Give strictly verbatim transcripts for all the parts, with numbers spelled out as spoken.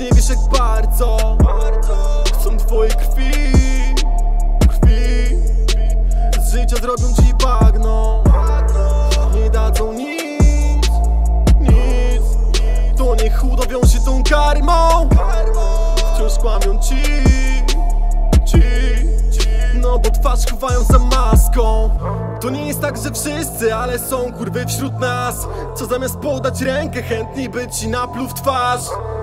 nie wiesz jak bardzo chcą twojej krwi, krwi. Z życia zrobią ci bagno, nie dadzą nic, nic. To niech udowią się tą karmą, wciąż kłamią ci, ci. No bo twarz chowają za maską. To nie jest tak, że wszyscy, ale są kurwy wśród nas, co zamiast podać rękę chętni by ci napluł w twarz.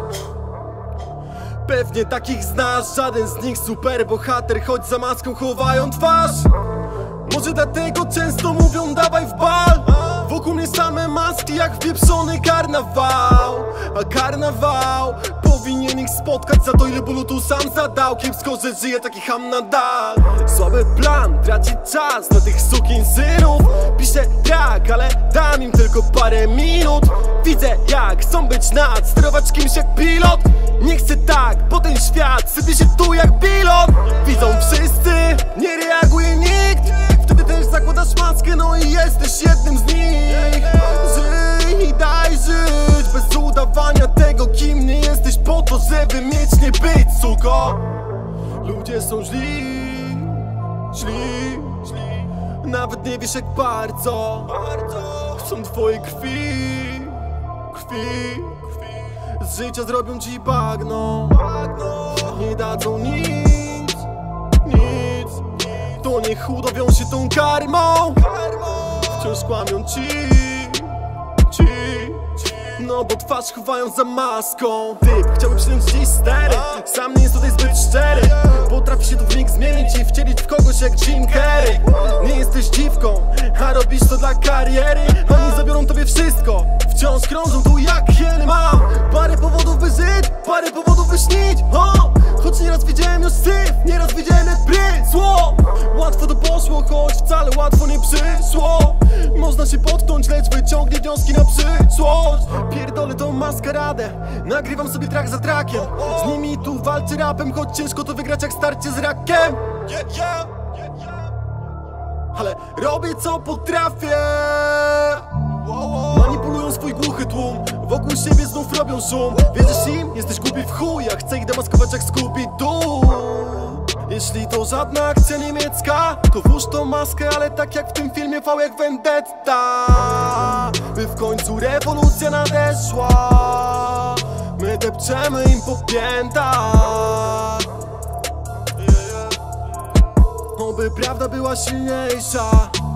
Pewnie takich znasz, żaden z nich super bohater, choć za maską chowają twarz. Może dlatego często mówią dawaj w bal. Wokół mnie same maski jak wpieprzony karnawał. A karnawał powinien ich spotkać za to ile bólu tu sam zadał. Kiepsko, że żyje taki ham nadal. Słaby plan, tracić czas na tych sukinsynów. Piszę tak, ale dam im tylko parę minut. Widzę jak chcą być nad, sterować kimś jak pilot. Nie chcę tak, bo ten świat sypie się tu jak pilot. Widzą wszyscy, nie reaguje nikt. Wtedy też zakładasz maskę, no i jesteś jednym z nich. Żyj i daj żyć, bez udawania tego kim nie jesteś, po to żeby mieć nie być, suko. Ludzie są źli, źli, źli. Nawet nie wiesz jak bardzo chcą twojej krwi, krwi. Z życia zrobią ci bagno, nie dadzą nic, nic. To niech udowią się tą karmą, wciąż kłamią ci, ci. No bo twarz chowają za maską. Typ chciałby przyjąć dziś stery, sam nie jest tutaj zbyt szczery. Potrafi się tu w mig zmienić i wcielić w kogoś jak Jim Carrey. Nie jesteś dziwką, a robisz to dla kariery. Oni zabiorą tobie wszystko, wciąż krążą tu jak hieny. Mam parę powodów by żyć, parę powodów by śnić, o! Choć nieraz widziałem już syf, nieraz widziałem jak zło. Łatwo to poszło, choć wcale łatwo nie przyszło. Można się potknąć, lecz wyciągnie wnioski na przyszłość. Pierdolę tą maskaradę, nagrywam sobie track za trackiem. Z nimi tu walczę rapem, choć ciężko to wygrać jak starcie z rakiem. Ale robię co potrafię. Manipulują swój głuchy tłum, wokół siebie znów robią szum. Wierzysz im? Jesteś głupi w chuj, ja chcę ich demaskować jak Scooby-Doo. Jeśli to żadna akcja niemiecka, to włóż tą maskę, ale tak jak w tym filmie V jak Vendetta. By w końcu rewolucja nadeszła, my depczemy im po piętach. Oby prawda była silniejsza.